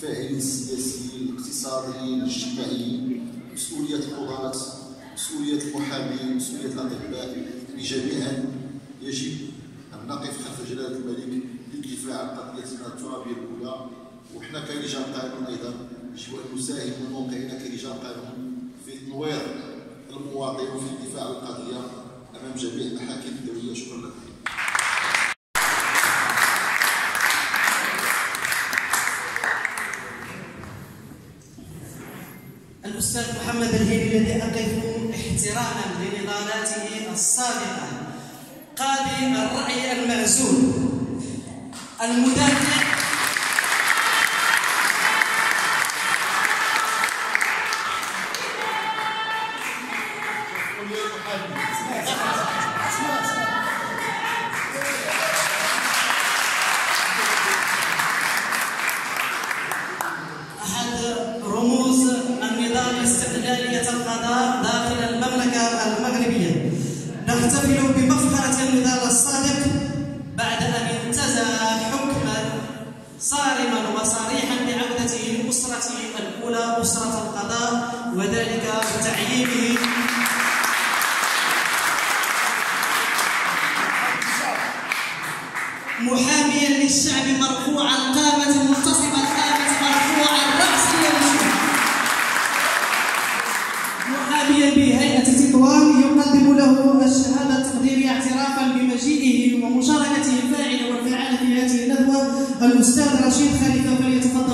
الفاعلين السياسيين الاقتصاديين الاجتماعيين، مسؤوليه القضاة، مسؤوليه المحامين، مسؤوليه الاطباء، جميعا يجب ان نقف خلف جلاله الملك للدفاع عن قضيتنا الترابيه الاولى. وحنا كرجال قانون ايضا يجب ان نساهم من موقعنا كرجال قانون في تنوير المواطن وفي الدفاع عن القضيه امام جميع المحاكم الدوليه. شكرا لكم. الأستاذ محمد الهيلي الذي أقف احتراما لنضالاته السابقة، قاضي الرأي المعزول، المدافع استقلالية القضاء داخل المملكة المغربية. نحتفل بمفخرة النضال الصادق بعد أن انتزع حكما صارما وصريحا بعودته لأسرته الأولى، أسرة القضاء، وذلك بتعيينه محاميا للشعب مرفوع القامة منتصب القامة مرفوع الرأس محاميا بهيئة تطوان يقدم له الشهادة التقديرية اعترافا بمجيئه ومشاركته الفاعلة والفعالة في هذه الندوة الأستاذ رشيد خليفة، فليتفضل.